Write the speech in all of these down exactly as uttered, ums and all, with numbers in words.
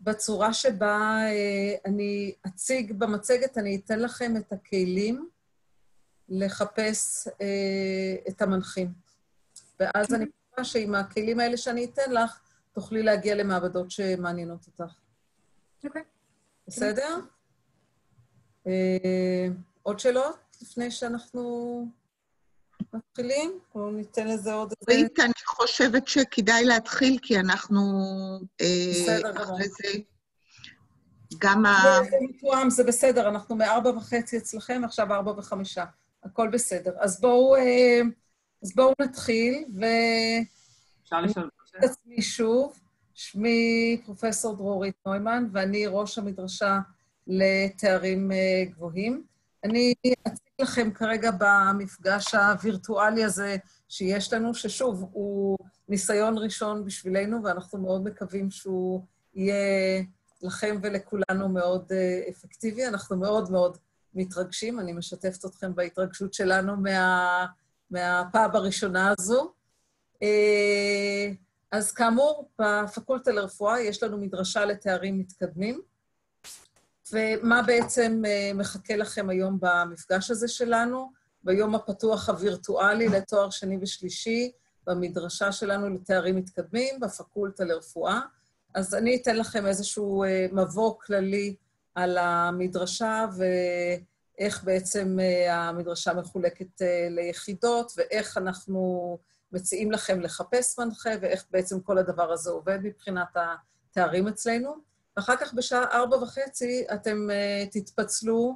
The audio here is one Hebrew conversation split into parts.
בצורה שבה אני אציג במצגת, אני אתן לכם את הכלים לחפש את המנחים. ואז אני חושבת שעם הכלים האלה שאני אתן לך, תוכלי להגיע למעבדות שמעניינות אותך. אוקיי. בסדר? עוד שאלות לפני שאנחנו מתחילים? או ניתן לזה עוד איזה... רית, אני חושבת שכדאי להתחיל, כי אנחנו... בסדר גמור. אחרי זה גם ה... זה מתואם, זה בסדר, אנחנו מארבע וחצי אצלכם, עכשיו ארבע וחמישה. הכל בסדר. אז בואו, אז בואו נתחיל, ו... אפשר לשאול. את עצמי שוב, שמי פרופסור דרורית נוימן, ואני ראש המדרשה לתארים גבוהים. אני אציג לכם כרגע במפגש הווירטואלי הזה שיש לנו, ששוב, הוא ניסיון ראשון בשבילנו, ואנחנו מאוד מקווים שהוא יהיה לכם ולכולנו מאוד אפקטיבי. אנחנו מאוד מאוד מתרגשים, אני משתפת אתכם בהתרגשות שלנו מה, מהפעם הראשונה הזו. אז כאמור, בפקולטה לרפואה יש לנו מדרשה לתארים מתקדמים, ומה בעצם מחכה לכם היום במפגש הזה שלנו? ביום הפתוח הווירטואלי לתואר שני ושלישי, במדרשה שלנו לתארים מתקדמים, בפקולטה לרפואה. אז אני אתן לכם איזשהו מבוא כללי על המדרשה, ואיך בעצם המדרשה מחולקת ליחידות, ואיך אנחנו מציעים לכם לחפש מנחה, ואיך בעצם כל הדבר הזה עובד מבחינת התארים אצלנו. ואחר כך בשעה ארבע וחצי אתם uh, תתפצלו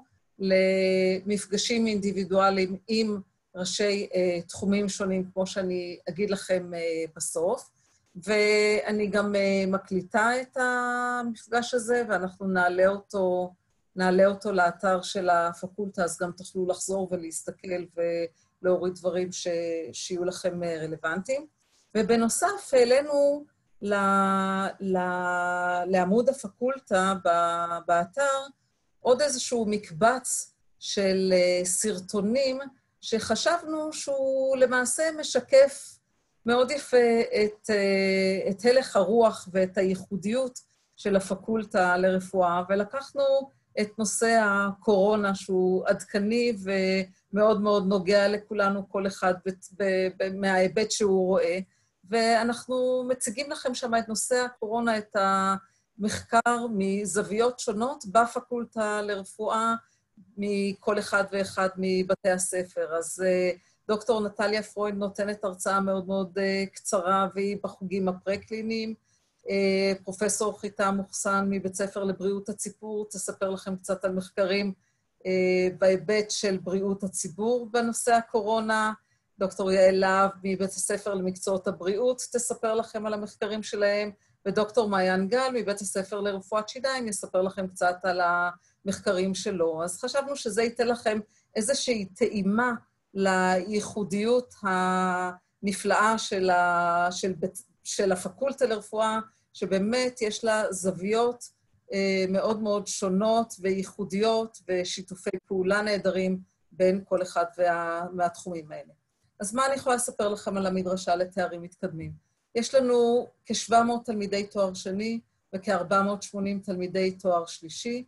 למפגשים אינדיבידואליים עם ראשי uh, תחומים שונים, כמו שאני אגיד לכם uh, בסוף. ואני גם uh, מקליטה את המפגש הזה, ואנחנו נעלה אותו, נעלה אותו לאתר של הפקולטה, אז גם תוכלו לחזור ולהסתכל ולהוריד דברים ש... שיהיו לכם uh, רלוונטיים. ובנוסף, אלינו, ל... ל... לעמוד הפקולטה באתר, עוד איזשהו מקבץ של סרטונים, שחשבנו שהוא למעשה משקף מאוד יפה את, את הלך הרוח ואת הייחודיות של הפקולטה לרפואה, ולקחנו את נושא הקורונה, שהוא עדכני ומאוד מאוד נוגע לכולנו, כל אחד מההיבט שהוא רואה, ואנחנו מציגים לכם שם את נושא הקורונה, את המחקר מזוויות שונות בפקולטה לרפואה, מכל אחד ואחד מבתי הספר. אז דוקטור נטליה פרוינד נותנת הרצאה מאוד מאוד קצרה, והיא בחוגים הפרה-קליניים. פרופסור חיטה מוחסן מבית ספר לבריאות הציבור, תספר לכם קצת על מחקרים בהיבט של בריאות הציבור בנושא הקורונה. דוקטור יעל להב מבית הספר למקצועות הבריאות תספר לכם על המחקרים שלהם, ודוקטור מעיין גל מבית הספר לרפואת שיניים יספר לכם קצת על המחקרים שלו. אז חשבנו שזה ייתן לכם איזושהי טעימה לייחודיות הנפלאה של, ה... של... של הפקולטה לרפואה, שבאמת יש לה זוויות מאוד מאוד שונות וייחודיות ושיתופי פעולה נהדרים בין כל אחד וה... מהתחומים האלה. אז מה אני יכולה לספר לכם על המדרשה לתארים מתקדמים? יש לנו כ-שבע מאות תלמידי תואר שני וכ-ארבע מאות ושמונים תלמידי תואר שלישי,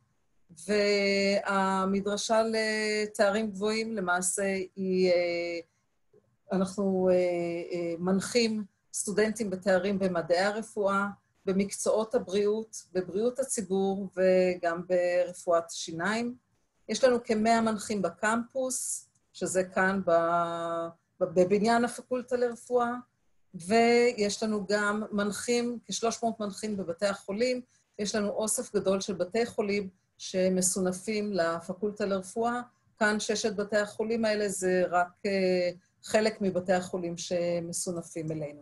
והמדרשה לתארים גבוהים למעשה היא, אנחנו מנחים סטודנטים בתארים במדעי הרפואה, במקצועות הבריאות, בבריאות הציבור וגם ברפואת שיניים. יש לנו כ-מאה מנחים בקמפוס, שזה כאן בבניין הפקולטה לרפואה, ויש לנו גם מנחים, כ-שלוש מאות מנחים בבתי החולים, יש לנו אוסף גדול של בתי חולים שמסונפים לפקולטה לרפואה. כאן ששת בתי החולים האלה זה רק חלק מבתי החולים שמסונפים אלינו.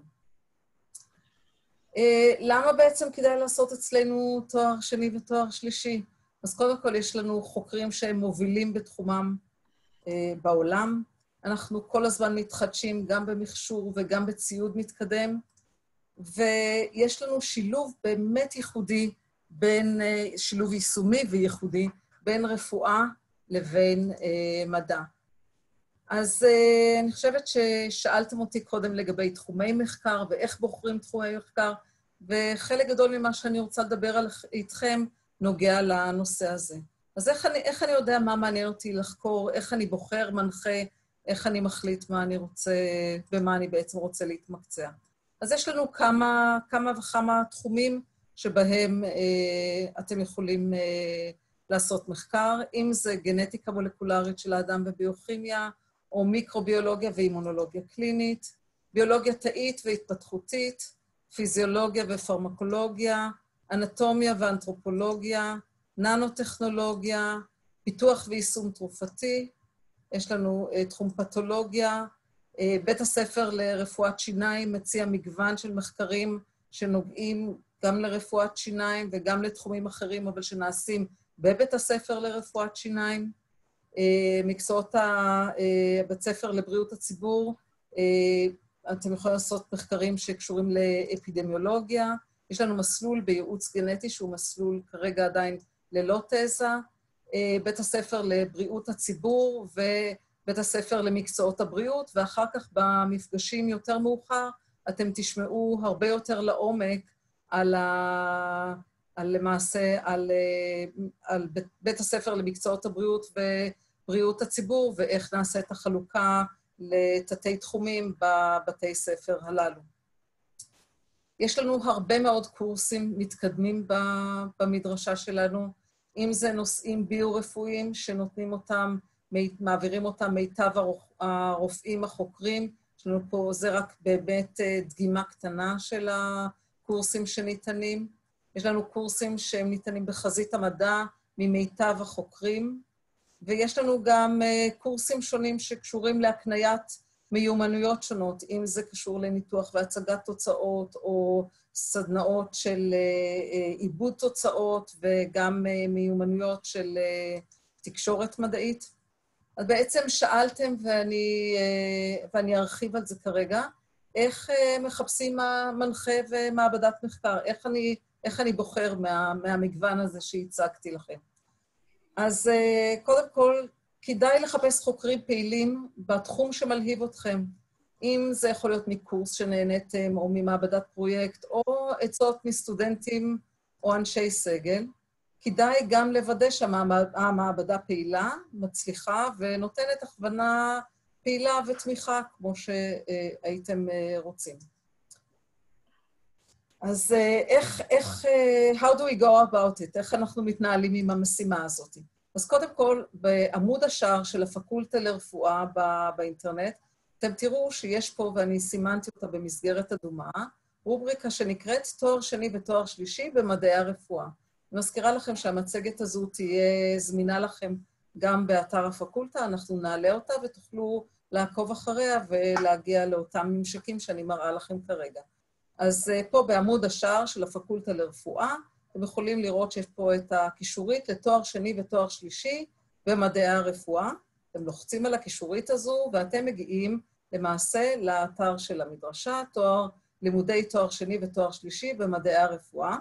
למה בעצם כדאי לעשות אצלנו תואר שני ותואר שלישי? אז קודם כל יש לנו חוקרים שהם מובילים בתחומם בעולם. אנחנו כל הזמן מתחדשים גם במכשור וגם בציוד מתקדם, ויש לנו שילוב באמת ייחודי, בין, שילוב יישומי וייחודי, בין רפואה לבין מדע. אז אני חושבת ששאלתם אותי קודם לגבי תחומי מחקר ואיך בוחרים תחומי מחקר, וחלק גדול ממה שאני רוצה לדבר על, איתכם נוגע לנושא הזה. אז איך אני, איך אני יודע מה מעניין אותי לחקור, איך אני בוחר, מנחה, איך אני מחליט מה אני רוצה, במה אני בעצם רוצה להתמקצע. אז יש לנו כמה, כמה וכמה תחומים שבהם אה, אתם יכולים אה, לעשות מחקר, אם זה גנטיקה מולקולרית של האדם וביוכימיה, או מיקרוביולוגיה ואימונולוגיה קלינית, ביולוגיה תאית והתפתחותית, פיזיולוגיה ופרמקולוגיה, אנטומיה ואנתרופולוגיה, ננו-טכנולוגיה, פיתוח ויישום תרופתי, יש לנו uh, תחום פתולוגיה, uh, בית הספר לרפואת שיניים מציע מגוון של מחקרים שנוגעים גם לרפואת שיניים וגם לתחומים אחרים, אבל שנעשים בבית הספר לרפואת שיניים, uh, מקצועות הבית ספר לבריאות הציבור, uh, אתם יכולים לעשות מחקרים שקשורים לאפידמיולוגיה, יש לנו מסלול בייעוץ גנטי שהוא מסלול כרגע עדיין ללא תזה, בית הספר לבריאות הציבור ובית הספר למקצועות הבריאות, ואחר כך במפגשים יותר מאוחר אתם תשמעו הרבה יותר לעומק על, ה... על למעשה, על, על בית הספר למקצועות הבריאות ובריאות הציבור, ואיך נעשה את החלוקה לתתי תחומים בבתי ספר הללו. יש לנו הרבה מאוד קורסים מתקדמים במדרשה שלנו, אם זה נושאים ביו-רפואיים שנותנים אותם, מעבירים אותם מיטב הרופאים החוקרים, יש לנו פה, זה רק באמת דגימה קטנה של הקורסים שניתנים, יש לנו קורסים שהם ניתנים בחזית המדע ממיטב החוקרים, ויש לנו גם קורסים שונים שקשורים להקניית מיומנויות שונות, אם זה קשור לניתוח והצגת תוצאות, או סדנאות של עיבוד תוצאות, וגם מיומנויות של תקשורת מדעית. אז בעצם שאלתם, ואני, ואני ארחיב על זה כרגע, איך מחפשים מנחה ומעבדת מחקר? איך אני, איך אני בוחר מה, מהמגוון הזה שהצגתי לכם? אז קודם כל, כדאי לחפש חוקרים פעילים בתחום שמלהיב אתכם. אם זה יכול להיות מקורס שנהניתם, או ממעבדת פרויקט, או עצות מסטודנטים או אנשי סגל, כדאי גם לוודא שהמעבדה פעילה, מצליחה, ונותנת הכוונה פעילה ותמיכה, כמו שהייתם רוצים. אז איך, איך, how do we go about it? איך אנחנו מתנהלים עם המשימה הזאת? אז קודם כל, בעמוד השער של הפקולטה לרפואה באינטרנט, אתם תראו שיש פה, ואני סימנתי אותה במסגרת אדומה, רובריקה שנקראת תואר שני ותואר שלישי במדעי הרפואה. אני מזכירה לכם שהמצגת הזו תהיה זמינה לכם גם באתר הפקולטה, אנחנו נעלה אותה ותוכלו לעקוב אחריה ולהגיע לאותם ממשקים שאני מראה לכם כרגע. אז פה בעמוד השער של הפקולטה לרפואה, אתם יכולים לראות שיש פה את הקישורית לתואר שני ותואר שלישי במדעי הרפואה. אתם לוחצים על הקישורית הזו, ואתם מגיעים למעשה לאתר של המדרשה, תואר, לימודי תואר שני ותואר שלישי במדעי הרפואה.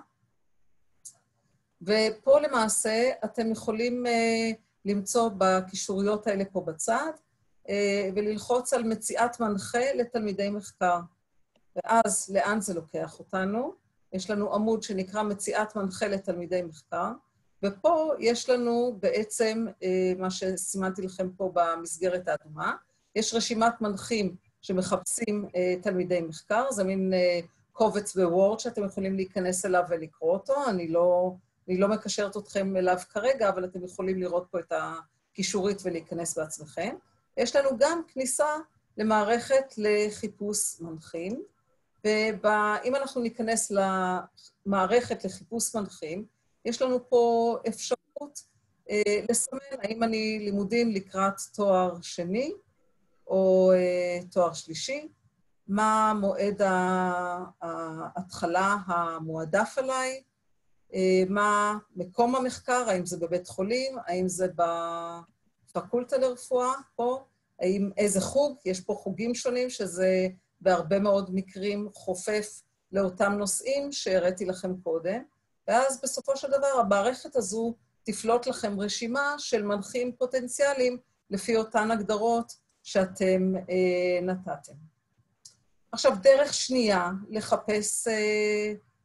ופה למעשה אתם יכולים uh, למצוא בקישוריות האלה פה בצד, uh, וללחוץ על מציאת מנחה לתלמידי מחקר. ואז לאן זה לוקח אותנו? יש לנו עמוד שנקרא מציאת מנחה לתלמידי מחקר, ופה יש לנו בעצם מה שסימנתי לכם פה במסגרת האדומה, יש רשימת מנחים שמחפשים תלמידי מחקר, זה מין קובץ בוורד שאתם יכולים להיכנס אליו ולקרוא אותו, אני לא, אני לא מקשרת אתכם אליו כרגע, אבל אתם יכולים לראות פה את הקישורית ולהיכנס בעצמכם. יש לנו גם כניסה למערכת לחיפוש מנחים, ואם אנחנו ניכנס למערכת לחיפוש מנחים, יש לנו פה אפשרות אה, לסמן האם אני לימודים לקראת תואר שני או אה, תואר שלישי, מה מועד ההתחלה המועדף עליי, אה, מה מקום המחקר, האם זה בבית חולים, האם זה בפקולטה לרפואה פה, האם איזה חוג, יש פה חוגים שונים שזה בהרבה מאוד מקרים חופף לאותם נושאים שהראיתי לכם קודם, ואז בסופו של דבר המערכת הזו תפלוט לכם רשימה של מנחים פוטנציאליים לפי אותן הגדרות שאתם אה, נתתם. עכשיו, דרך שנייה לחפש, אה,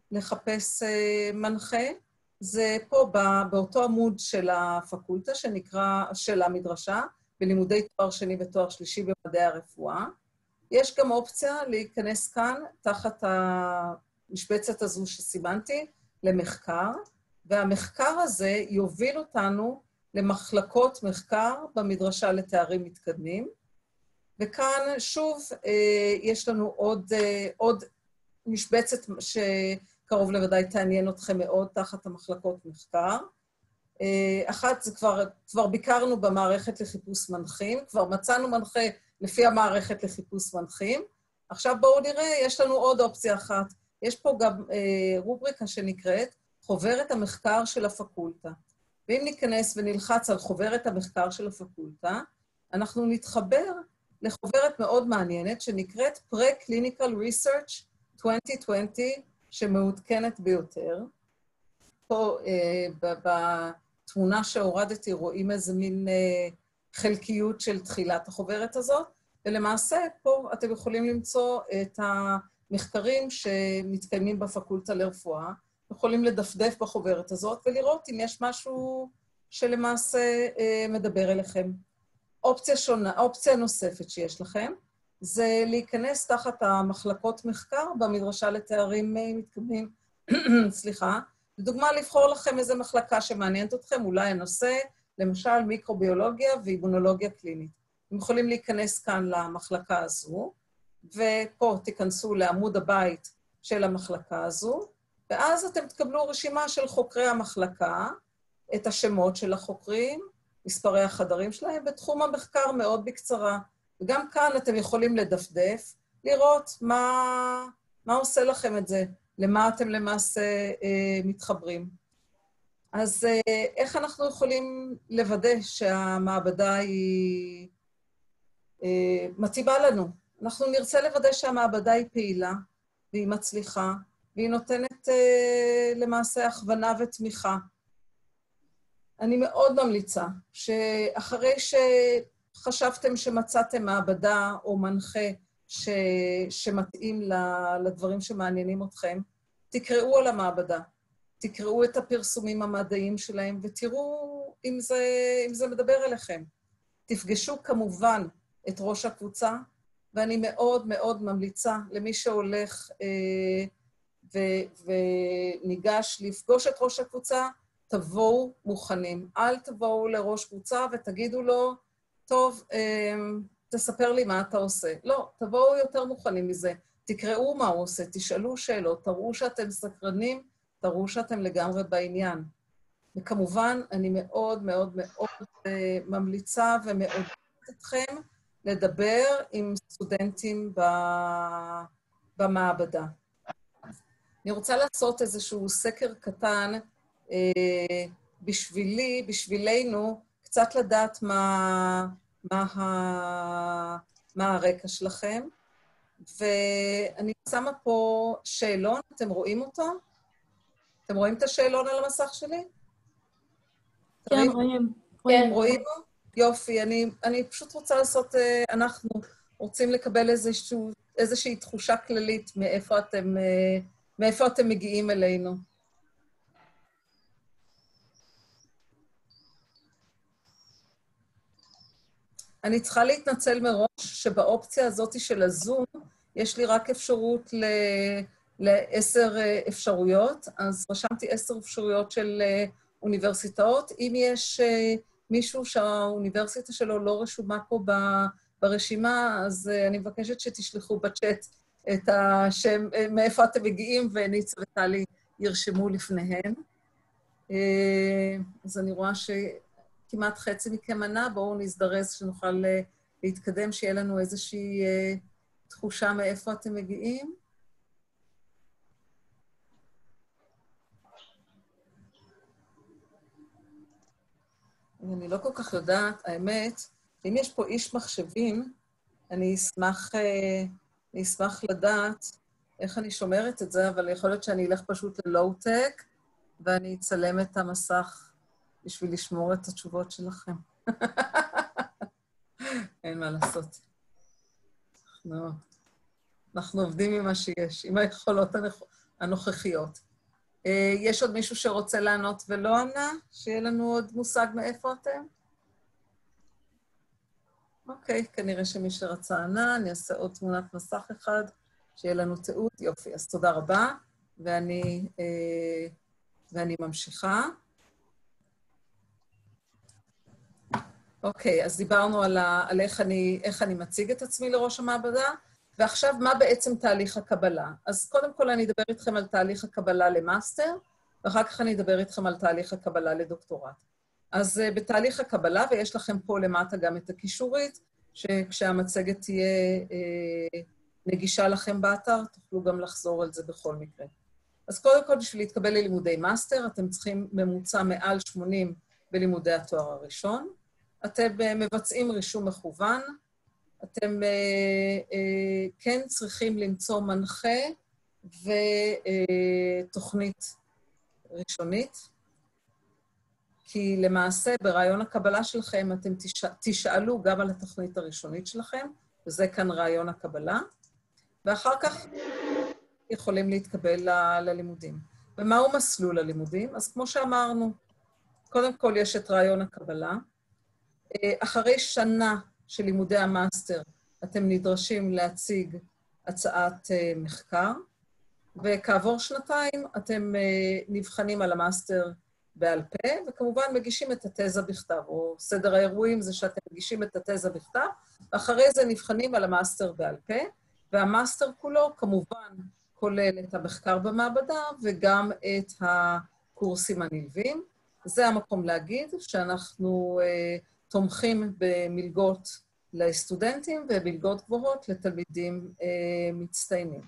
לחפש מנחה, זה פה באותו עמוד של הפקולטה שנקרא, של המדרשה, בלימודי תואר שני ותואר שלישי במדעי הרפואה. יש גם אופציה להיכנס כאן, תחת המשבצת הזו שסימנתי, למחקר, והמחקר הזה יוביל אותנו למחלקות מחקר במדרשה לתארים מתקדמים, וכאן שוב יש לנו עוד, עוד משבצת שקרוב לוודאי תעניין אתכם מאוד תחת המחלקות מחקר. אחת, זה כבר, כבר ביקרנו במערכת לחיפוש מנחים, כבר מצאנו מנחה לפי המערכת לחיפוש מנחים. עכשיו בואו נראה, יש לנו עוד אופציה אחת. יש פה גם רובריקה שנקראת חוברת המחקר של הפקולטה. ואם ניכנס ונלחץ על חוברת המחקר של הפקולטה, אנחנו נתחבר לחוברת מאוד מעניינת שנקראת Pre-Clinical Research עשרים עשרים, שמעודכנת ביותר. פה אה, בתמונה שהורדתי רואים איזה מין אה, חלקיות של תחילת החוברת הזאת, ולמעשה פה אתם יכולים למצוא את המחקרים שמתקיימים בפקולטה לרפואה, יכולים לדפדף בחוברת הזאת ולראות אם יש משהו שלמעשה אה, מדבר אליכם. אופציה שונה, אופציה נוספת שיש לכם, זה להיכנס תחת המחלקות מחקר במדרשה לתארים מתקדמים, סליחה, לדוגמה לבחור לכם איזו מחלקה שמעניינת אתכם, אולי הנושא, למשל מיקרוביולוגיה ואימונולוגיה קלינית. אתם יכולים להיכנס כאן למחלקה הזו, ופה תיכנסו לעמוד הבית של המחלקה הזו, ואז אתם תקבלו רשימה של חוקרי המחלקה, את השמות של החוקרים, מספרי החדרים שלהם, בתחום המחקר מאוד בקצרה. וגם כאן אתם יכולים לדפדף, לראות מה, מה עושה לכם את זה, למה אתם למעשה אה, מתחברים. אז אה, איך אנחנו יכולים לוודא שהמעבדה היא אה, מתאימה לנו? אנחנו נרצה לוודא שהמעבדה היא פעילה, והיא מצליחה, והיא נותנת אה, למעשה הכוונה ותמיכה. אני מאוד ממליצה שאחרי שחשבתם שמצאתם מעבדה או מנחה ש... שמתאים לדברים שמעניינים אתכם, תקראו על המעבדה, תקראו את הפרסומים המדעיים שלהם ותראו אם זה, אם זה מדבר אליכם. תפגשו כמובן את ראש הקבוצה, ואני מאוד מאוד ממליצה למי שהולך אה, ו... וניגש לפגוש את ראש הקבוצה, תבואו מוכנים. אל תבואו לראש קבוצה ותגידו לו, טוב, תספר לי מה אתה עושה. לא, תבואו יותר מוכנים מזה. תקראו מה הוא עושה, תשאלו שאלות, תראו שאתם סקרנים, תראו שאתם לגמרי בעניין. וכמובן, אני מאוד מאוד מאוד ממליצה ומעודדת אתכם לדבר עם סטודנטים במעבדה. אני רוצה לעשות איזשהו סקר קטן, בשבילי, בשבילנו, קצת לדעת מה, מה, ה, מה הרקע שלכם. ואני שמה פה שאלון, אתם רואים אותו? אתם רואים את השאלון על המסך שלי? כן, רואים. כן, רואים? יופי, אני, אני פשוט רוצה לעשות, אנחנו רוצים לקבל איזשהו, איזושהי תחושה כללית מאיפה אתם, מאיפה אתם מגיעים אלינו. אני צריכה להתנצל מראש שבאופציה הזאת של הזום, יש לי רק אפשרות לעשר אפשרויות, אז רשמתי עשר אפשרויות של אוניברסיטאות. אם יש מישהו שהאוניברסיטה שלו לא רשומה פה ברשימה, אז אני מבקשת שתשלחו בצ'אט את השם, מאיפה אתם מגיעים, וניצה וטלי ירשמו לפניהם. אז אני רואה ש... כמעט חצי מכם ענה, בואו נזדרז שנוכל להתקדם, שיהיה לנו איזושהי תחושה מאיפה אתם מגיעים. אני לא כל כך יודעת, האמת, אם יש פה איש מחשבים, אני אשמח, אני אשמח לדעת איך אני שומרת את זה, אבל יכול להיות שאני אלך פשוט ללואו-טק, ואני אצלם את המסך בשביל לשמור את התשובות שלכם. אין מה לעשות. אנחנו, אנחנו עובדים עם מה שיש, עם היכולות הנוכחיות. יש עוד מישהו שרוצה לענות ולא ענה? שיהיה לנו עוד מושג מאיפה אתם? אוקיי, כנראה שמי שרצה ענה, אני אעשה עוד תמונת מסך אחד, שיהיה לנו תיעוד. יופי, אז תודה רבה, ואני, אה, ואני ממשיכה. אוקיי, אז דיברנו על, ה, על איך, אני, איך אני מציג את עצמי לראש המעבדה, ועכשיו מה בעצם תהליך הקבלה. אז קודם כל אני אדבר איתכם על תהליך הקבלה למאסטר, ואחר כך אני אדבר איתכם על תהליך הקבלה לדוקטורט. אז uh, בתהליך הקבלה, ויש לכם פה למטה גם את הכישורית, שכשהמצגת תהיה uh, נגישה לכם באתר, תוכלו גם לחזור על זה בכל מקרה. אז קודם כל, בשביל להתקבל ללימודי מאסטר, אתם צריכים ממוצע מעל שמונים בלימודי התואר הראשון. אתם uh, מבצעים רישום מכוון, אתם uh, uh, כן צריכים למצוא מנחה ותוכנית ראשונית, כי למעשה ברעיון הקבלה שלכם אתם תשא, תשאלו גם על התוכנית הראשונית שלכם, וזה כאן רעיון הקבלה, ואחר כך יכולים להתקבל ל, ללימודים. ומהו מסלול הלימודים? אז כמו שאמרנו, קודם כל יש את רעיון הקבלה. אחרי שנה של לימודי המאסטר, אתם נדרשים להציג הצעת מחקר, וכעבור שנתיים אתם נבחנים על המאסטר בעל פה, וכמובן מגישים את התזה בכתב, או סדר האירועים זה שאתם מגישים את התזה בכתב, ואחרי זה נבחנים על המאסטר בעל פה, והמאסטר כולו כמובן כולל את המחקר במעבדה, וגם את הקורסים הנלווים. זה המקום להגיד שאנחנו uh, תומכים במלגות לסטודנטים, ומלגות גבוהות לתלמידים uh, מצטיינים.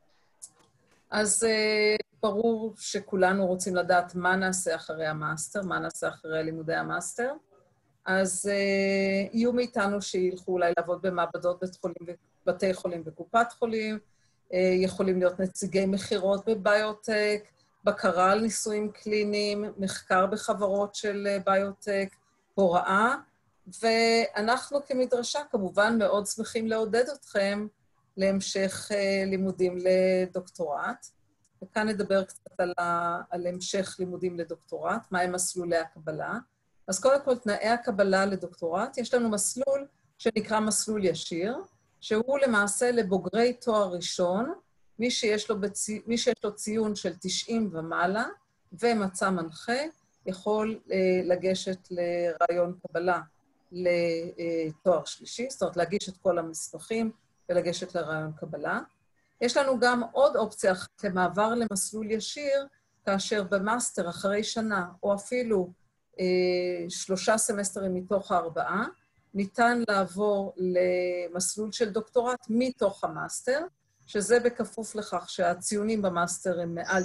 אז uh, ברור שכולנו רוצים לדעת מה נעשה אחרי המאסטר, מה נעשה אחרי לימודי המאסטר. אז uh, יהיו מאיתנו שילכו אולי לעבוד במעבדות בית חולים, בתי חולים וקופת חולים, uh, יכולים להיות נציגי מחירות בביוטק, בקרה על ניסויים קליניים, מחקר בחברות של ביוטק, הוראה, ואנחנו כמדרשה כמובן מאוד שמחים לעודד אתכם להמשך uh, לימודים לדוקטורט. וכאן נדבר קצת על, ה, על המשך לימודים לדוקטורט, מהם מסלולי הקבלה. אז קודם כל, תנאי הקבלה לדוקטורט, יש לנו מסלול שנקרא מסלול ישיר, שהוא למעשה לבוגרי תואר ראשון, מי שיש לו, בצי, מי שיש לו ציון של תשעים ומעלה, ומצא מנחה, יכול אה, לגשת לרעיון קבלה לתואר שלישי, זאת אומרת, להגיש את כל המסמכים ולגשת לרעיון קבלה. יש לנו גם עוד אופציה למעבר למסלול ישיר, כאשר במאסטר אחרי שנה, או אפילו אה, שלושה סמסטרים מתוך הארבעה, ניתן לעבור למסלול של דוקטורט מתוך המאסטר, שזה בכפוף לכך שהציונים במאסטר הם מעל,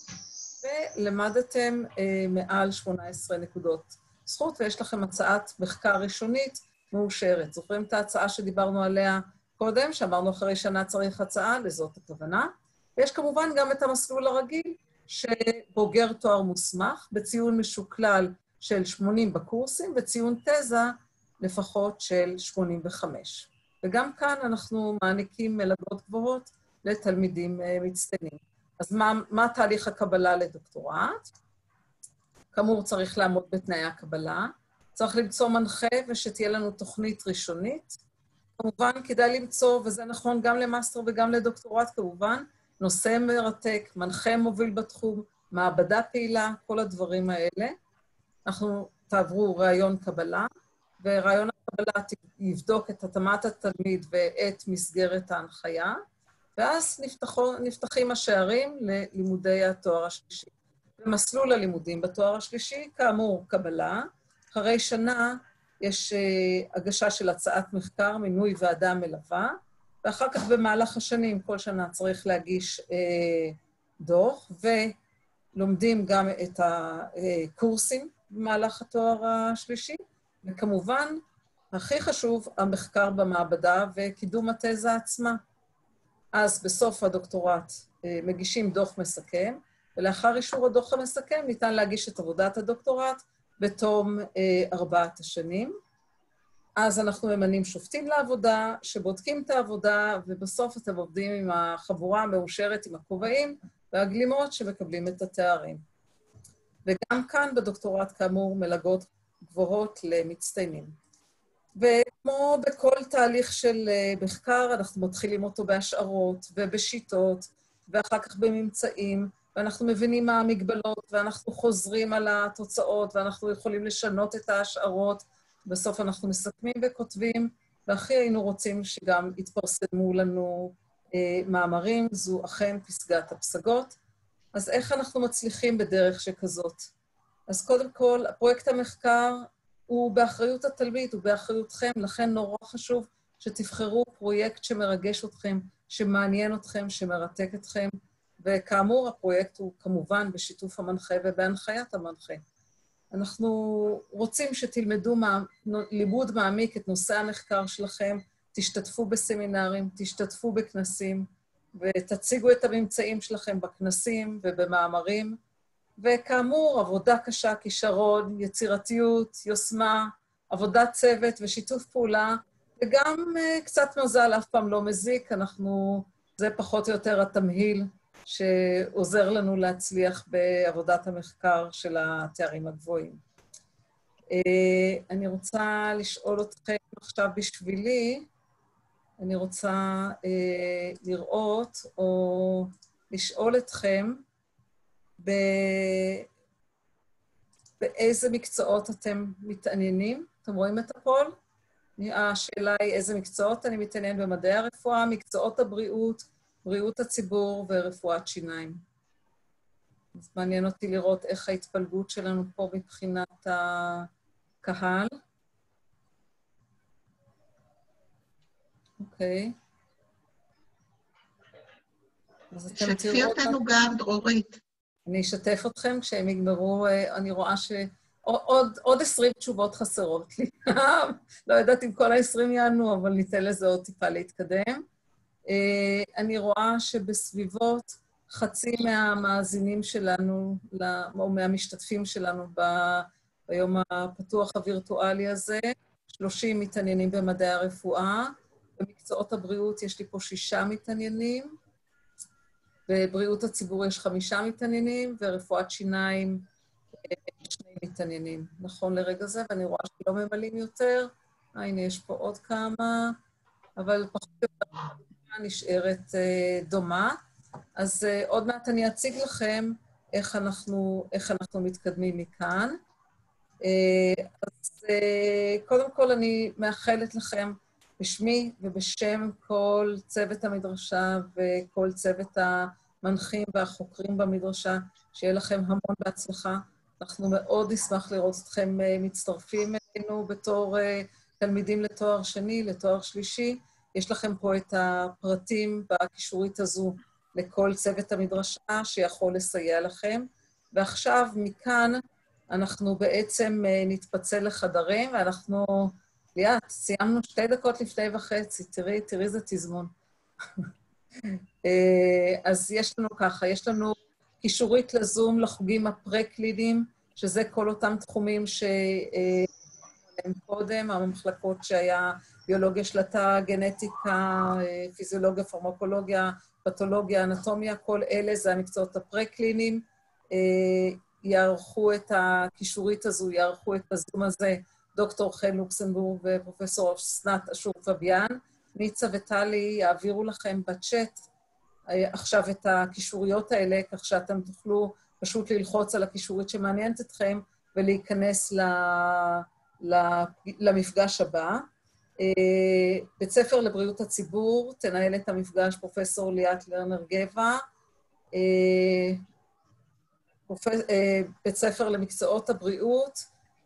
ולמדתם אה, מעל שמונה עשרה נקודות זכות, ויש לכם הצעת מחקר ראשונית מאושרת. זוכרים את ההצעה שדיברנו עליה קודם, שאמרנו אחרי שנה צריך הצעה, לזאת הכוונה. ויש כמובן גם את המסלול הרגיל, שבוגר תואר מוסמך, בציון משוקלל של שמונים בקורסים, וציון תזה לפחות של שמונים וחמש. וגם כאן אנחנו מעניקים מלגות גבוהות לתלמידים מצטיינים. אז מה, מה תהליך הקבלה לדוקטורט? כאמור, צריך לעמוד בתנאי הקבלה, צריך למצוא מנחה ושתהיה לנו תוכנית ראשונית, כמובן, כדאי למצוא, וזה נכון גם למאסטר וגם לדוקטורט כמובן, נושא מרתק, מנחה מוביל בתחום, מעבדה פעילה, כל הדברים האלה. אנחנו תעברו רעיון קבלה, ורעיון הקבלה יבדוק את התאמת התלמיד ואת מסגרת ההנחיה, ואז נפתחו, נפתחים השערים ללימודי התואר השלישי. במסלול הלימודים בתואר השלישי, כאמור, קבלה, אחרי שנה, יש uh, הגשה של הצעת מחקר, מינוי ועדה מלווה, ואחר כך במהלך השנים, כל שנה צריך להגיש uh, דוח, ולומדים גם את הקורסים במהלך התואר השלישי, וכמובן, הכי חשוב, המחקר במעבדה וקידום התזה עצמה. אז בסוף הדוקטורט uh, מגישים דוח מסכם, ולאחר אישור הדוח המסכם ניתן להגיש את עבודת הדוקטורט, בתום אה, ארבעת השנים. אז אנחנו ממנים שופטים לעבודה, שבודקים את העבודה, ובסוף אתם עובדים עם החבורה המאושרת, עם הכובעים, והגלימות שמקבלים את התארים. וגם כאן בדוקטורט, כאמור, מלגות גבוהות למצטיינים. וכמו בכל תהליך של מחקר, אנחנו מתחילים אותו בהשערות ובשיטות, ואחר כך בממצאים, ואנחנו מבינים מה המגבלות, ואנחנו חוזרים על התוצאות, ואנחנו יכולים לשנות את ההשערות. בסוף אנחנו מסכמים וכותבים, והכי היינו רוצים שגם יתפרסמו לנו אה, מאמרים, זו אכן פסגת הפסגות. אז איך אנחנו מצליחים בדרך שכזאת? אז קודם כל, הפרויקט המחקר הוא באחריות התלמיד, הוא באחריותכם, לכן נורא חשוב שתבחרו פרויקט שמרגש אתכם, שמעניין אתכם, שמרתק אתכם, וכאמור, הפרויקט הוא כמובן בשיתוף המנחה ובהנחיית המנחה. אנחנו רוצים שתלמדו לימוד מעמיק את נושא המחקר שלכם, תשתתפו בסמינרים, תשתתפו בכנסים, ותציגו את הממצאים שלכם בכנסים ובמאמרים. וכאמור, עבודה קשה, כישרון, יצירתיות, יוסמה, עבודת צוות ושיתוף פעולה, וגם uh, קצת מזל, אף פעם לא מזיק. אנחנו, זה פחות או יותר התמהיל שעוזר לנו להצליח בעבודת המחקר של התארים הגבוהים. Uh, אני רוצה לשאול אתכם עכשיו בשבילי, אני רוצה uh, לראות או לשאול אתכם, ב... באיזה מקצועות אתם מתעניינים? אתם רואים את הפול? השאלה היא איזה מקצועות אני מתעניין במדעי הרפואה, מקצועות הבריאות, בריאות הציבור ורפואת שיניים. אז מעניין אותי לראות איך ההתפלגות שלנו פה מבחינת הקהל. אוקיי. שתפי אותנו גם, דרורית. אני אשתף אתכם כשהם יגמרו, אני רואה שעוד עוד עשרים תשובות חסרות לי. לא יודעת אם כל ה-עשרים יענו, אבל ניתן לזה עוד טיפה להתקדם. אני רואה שבסביבות חצי מהמאזינים שלנו, או מהמשתתפים שלנו ביום הפתוח הווירטואלי הזה, שלושים מתעניינים במדעי הרפואה. במקצועות הבריאות יש לי פה שישה מתעניינים. בבריאות הציבור יש חמישה מתעניינים, ורפואת שיניים שני מתעניינים. נכון לרגע זה, ואני רואה שלא ממלאים יותר. אה, הנה, יש פה עוד כמה, אבל פחות יותר נשארת דומה. אז עוד מעט אני אציג לכם איך אנחנו, איך אנחנו מתקדמים מכאן. אז קודם כל אני מאחלת לכם בשמי ובשם כל צוות המדרשה וכל צוות המנחים והחוקרים במדרשה, שיהיה לכם המון בהצלחה. אנחנו מאוד נשמח לראות אתכם מצטרפים אלינו בתור תלמידים לתואר שני, לתואר שלישי. יש לכם פה את הפרטים בקישורית הזו לכל צוות המדרשה שיכול לסייע לכם. ועכשיו, מכאן, אנחנו בעצם נתפצל לחדרים, ואנחנו, ליאת, סיימנו שתי דקות לפני וחצי, תראי, תראי זה תזמון. אז יש לנו ככה, יש לנו קישורית לזום לחוגים הפרה-קליניים, שזה כל אותם תחומים שהם קודם, המחלקות שהיה ביולוגיה שלטה, גנטיקה, פיזיולוגיה, פרמקולוגיה, פתולוגיה, אנטומיה, כל אלה זה המקצועות הפרה-קליניים. יערכו את הקישורית הזו, יערכו את הזום הזה, דוקטור חן לוקסנבורג ופרופסור אסנת אשור פביאן. ניצה וטלי יעבירו לכם בצ'אט עכשיו את הקישוריות האלה, כך שאתם תוכלו פשוט ללחוץ על הקישורית שמעניינת אתכם ולהיכנס ל, ל, למפגש הבא. בית ספר לבריאות הציבור, תנהל את המפגש פרופסור ליאת לרנר גבע. בית ספר למקצועות הבריאות,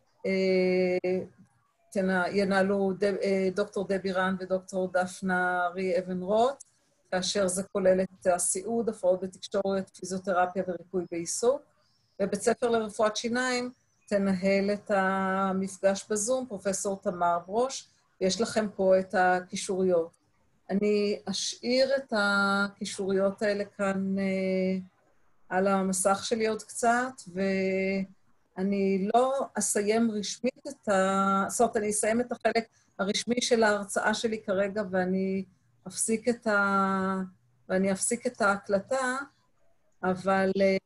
ינהלו דוקטור דבי רן ודוקטור דפנה רי אבן רוט, כאשר זה כולל את הסיעוד, הפרעות בתקשורת, פיזיותרפיה וריפוי בעיסוק. ובית ספר לרפואת שיניים תנהל את המפגש בזום, פרופסור תמר ברוש, ויש לכם פה את הקישוריות. אני אשאיר את הקישוריות האלה כאן על המסך שלי עוד קצת, ואני לא אסיים רשמית את ה... זאת אומרת, אני אסיים את החלק הרשמי של ההרצאה שלי כרגע, ואני אפסיק את ה... ואני אפסיק את ההקלטה, אבל